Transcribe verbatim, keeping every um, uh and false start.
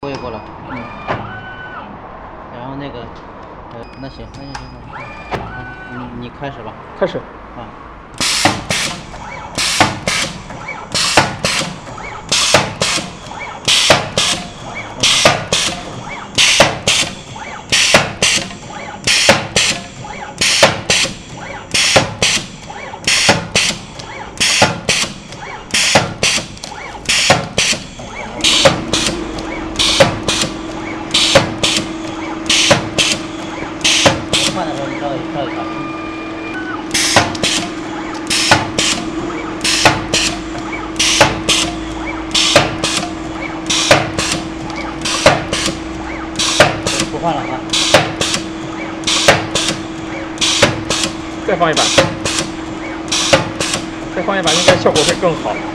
过一过了，嗯。然后那个，呃，那行，那行行行，你你开始吧。 开始。 啊。换的时候你稍微稍微调。不换了啊。 再放一版，再放一版应该效果会更好。